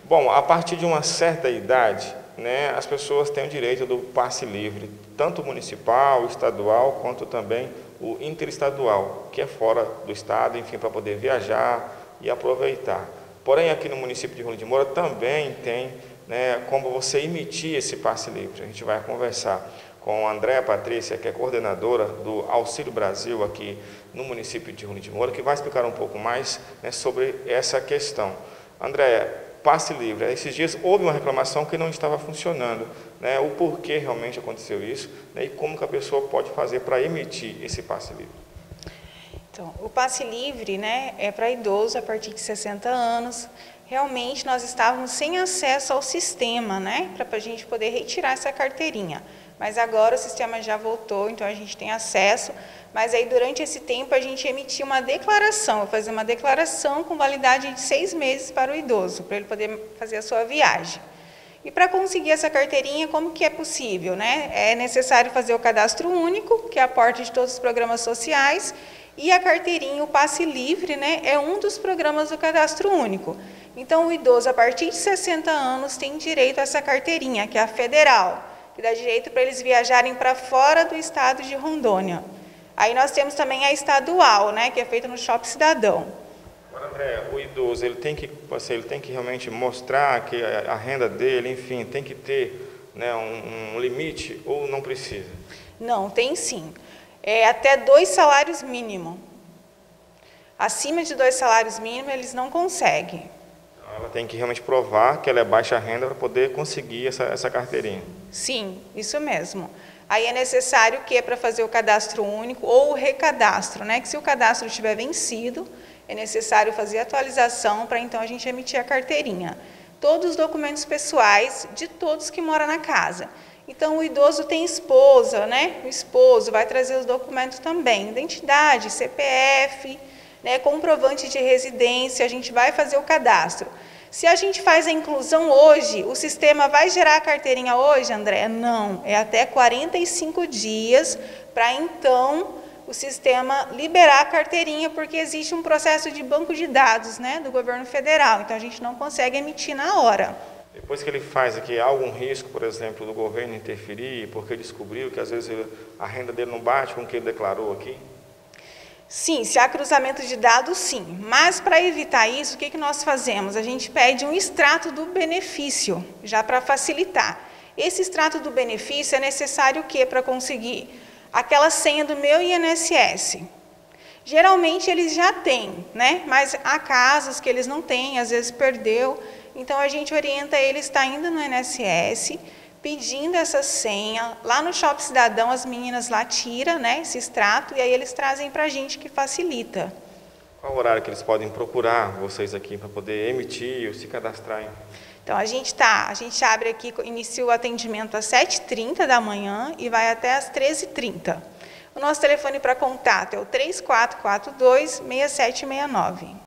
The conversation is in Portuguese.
Bom, a partir de uma certa idade, né, as pessoas têm o direito do passe livre, tanto municipal, estadual, quanto também o interestadual, que é fora do estado, enfim, para poder viajar e aproveitar. Porém, aqui no município de Rolim de Moura também tem, né, como você emitir esse passe livre. A gente vai conversar com a Andréa Patrícia, que é coordenadora do Auxílio Brasil aqui no município de Rolim de Moura, que vai explicar um pouco mais, né, sobre essa questão. Andréa, passe livre. Esses dias houve uma reclamação que não estava funcionando, né, o porquê realmente aconteceu isso, né, e como que a pessoa pode fazer para emitir esse passe livre. Então, o passe livre, né, é para idoso a partir de 60 anos. Realmente nós estávamos sem acesso ao sistema, né, para a gente poder retirar essa carteirinha. Mas agora o sistema já voltou, então a gente tem acesso. Mas aí durante esse tempo a gente emitia uma declaração, fazer uma declaração com validade de 6 meses para o idoso, para ele poder fazer a sua viagem. E para conseguir essa carteirinha, como que é possível, né? É necessário fazer o cadastro único, que é a porta de todos os programas sociais, e a carteirinha, o passe livre, né, é um dos programas do cadastro único. Então o idoso a partir de 60 anos tem direito a essa carteirinha, que é a federal, que dá direito para eles viajarem para fora do estado de Rondônia. Aí nós temos também a estadual, né, que é feita no Shopping Cidadão. Agora, André, o idoso, ele tem que realmente mostrar que a renda dele, enfim, tem que ter, né, um limite ou não precisa? Não, tem sim. É até 2 salários mínimos. Acima de 2 salários mínimos eles não conseguem. Ela tem que realmente provar que ela é baixa renda para poder conseguir essa carteirinha. Sim, isso mesmo. Aí é necessário que para fazer o cadastro único ou o recadastro, né? Que se o cadastro estiver vencido, é necessário fazer a atualização para então a gente emitir a carteirinha. Todos os documentos pessoais de todos que moram na casa. Então o idoso tem esposa, né? O esposo vai trazer os documentos também, identidade, CPF, né? Comprovante de residência, a gente vai fazer o cadastro. Se a gente faz a inclusão hoje, o sistema vai gerar a carteirinha hoje, André? Não, é até 45 dias para então o sistema liberar a carteirinha, porque existe um processo de banco de dados, né, do governo federal, então a gente não consegue emitir na hora. Depois que ele faz aqui, há algum risco, por exemplo, do governo interferir, porque descobriu que às vezes a renda dele não bate com o que ele declarou aqui? Sim, se há cruzamento de dados, sim. Mas para evitar isso, o que nós fazemos? A gente pede um extrato do benefício, já para facilitar. Esse extrato do benefício é necessário o quê para conseguir? Aquela senha do meu INSS. Geralmente eles já têm, né? Mas há casos que eles não têm, às vezes perdeu. Então a gente orienta eles a estar indo no INSS, pedindo essa senha. Lá no Shopping Cidadão, as meninas lá tiram, né, esse extrato e aí eles trazem para a gente, que facilita. Qual o horário que eles podem procurar vocês aqui para poder emitir ou se cadrarem? Então a gente abre aqui, inicia o atendimento às 7h30 da manhã e vai até às 13h30. O nosso telefone para contato é o 3442-6769.